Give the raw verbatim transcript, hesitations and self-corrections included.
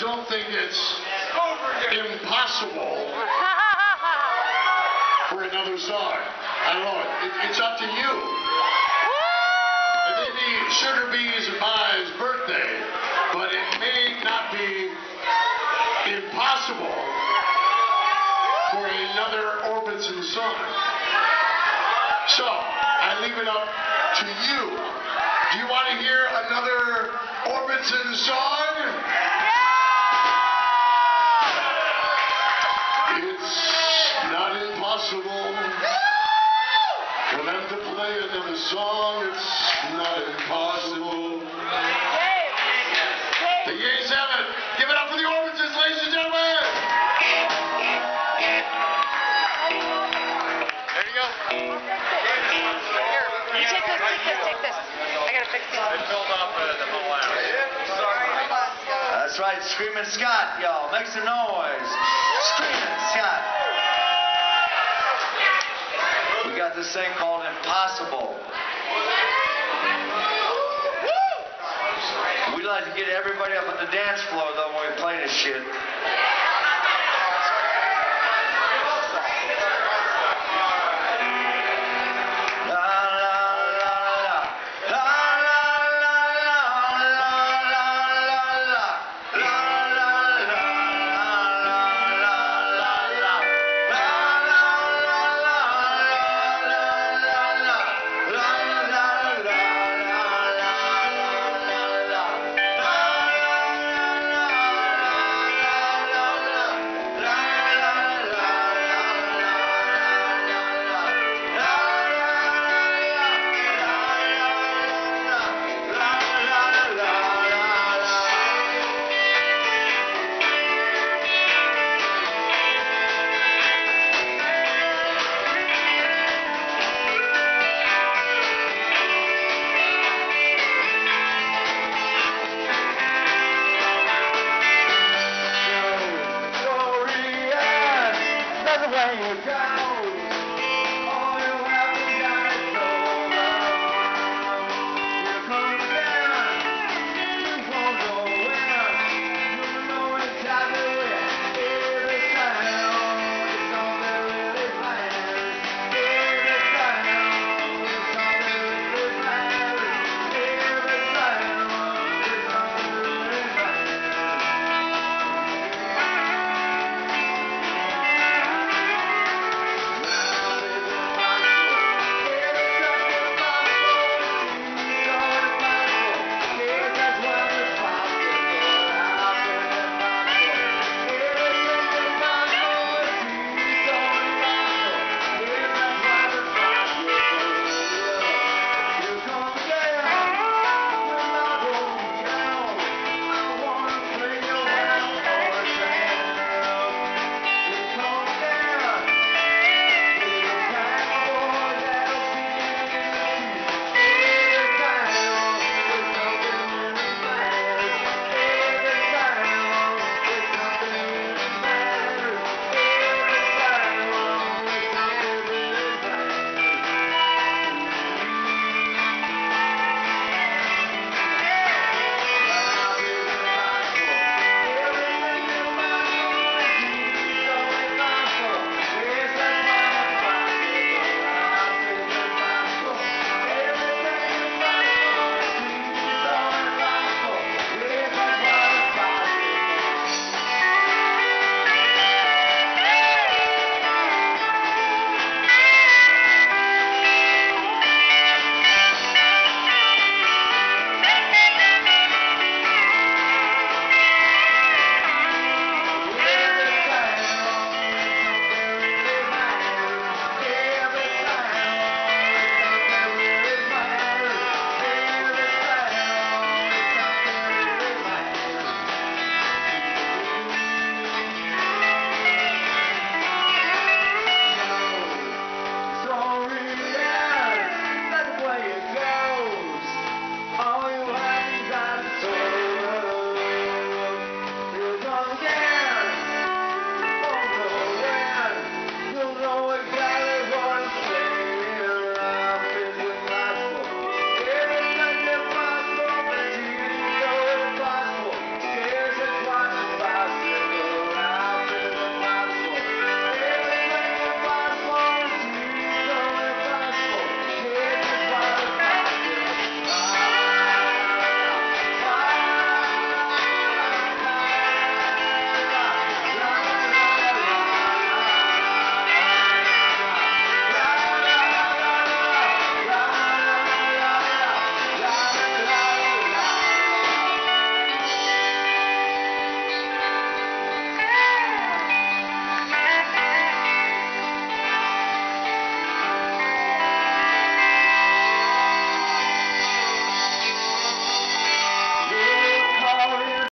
don't think it's impossible for another song. I don't know. It, it's up to you. It may be Sugar Bee's Ma's birthday, but it may not be impossible for another Orbison song. So, I leave it up to you. Do you want to hear another Orbison song? It's not impossible for them to play another song. It's not impossible. The Yeas have it. Give it up for the Orbisons, ladies and gentlemen. There you go. Here, you take this, take this, take this. I gotta fix this. It filled up uh, the whole hour. That's right, Screaming Scott, y'all. Make some noise. Screaming Scott. We got this thing called Impossible. We like to get everybody up on the dance floor, though, when we play this shit. Way you go.